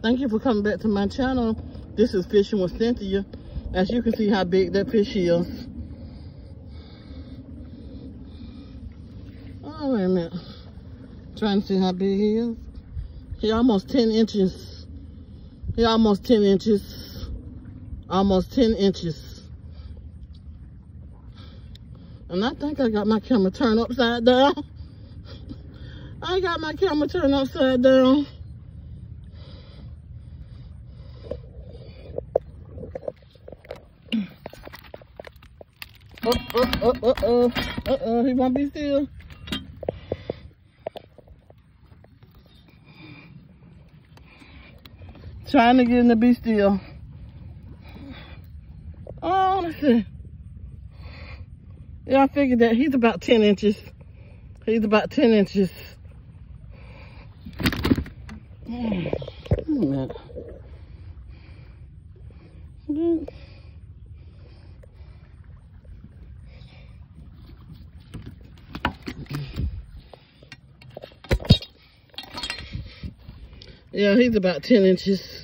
Thank you for coming back to my channel. This is Fishing with Cynthia. As you can see how big that fish is. Oh, wait a minute. Trying to see how big he is. He almost 10 inches. He almost 10 inches. Almost 10 inches. And I think I got my camera turned upside down. I got my camera turned upside down. Uh-oh, he won't be still. Trying to get him to be still. Oh, let's see. Yeah, I figured that he's about 10 inches. He's about 10 inches. Wait a minute. Yeah, he's about 10 inches.